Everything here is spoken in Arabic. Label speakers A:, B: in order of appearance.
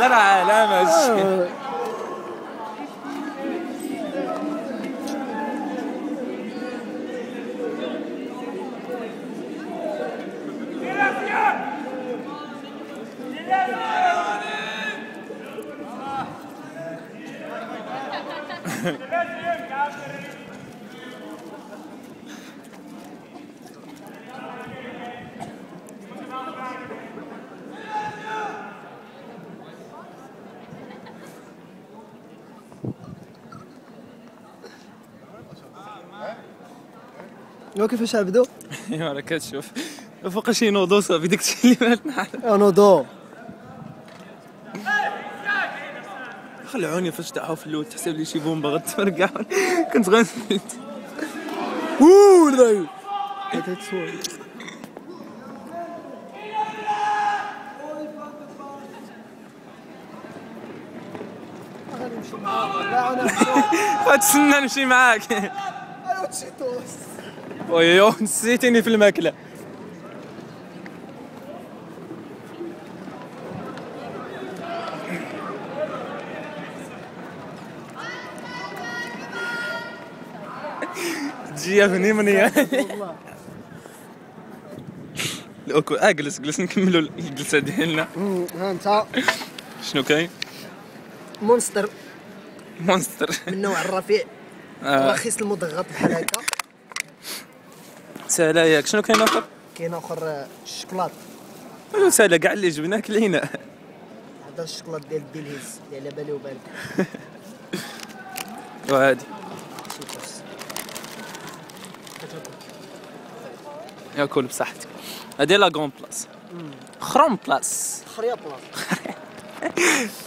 A: غير علامة هادشي.
B: كيفاش عبدو؟
A: ايوا راه كتشوف فوق شي نوضو صافي داكشي اللي مالنا.
B: نوضو
A: خلعوني فاش دعاو في الاول تحسب لي شي بومبا غتفرقع. كنت غنفلت.
B: ولا هذا تصور
A: غتسنى نمشي معاك. ويو نسيتيني في الماكله. تجي اغني منيا. جلس نكملوا الجلسه ديالنا.
B: ها انت
A: شنو كاين؟
B: مونستر
A: مونستر
B: من النوع الرفيع رخيص المضغط بحال هكا.
A: سهله ياك. شنو كاين اخر؟
B: كاين اخر الشوكولات.
A: سهله كاع اللي جبنا كلينا.
B: هذا الشوكولات ديال ديليز اللي على بالي وبالك.
A: وهادي ياكل بصحتك. هادي لا كون بلاص. خروم بلاص.
B: خريا بلاص.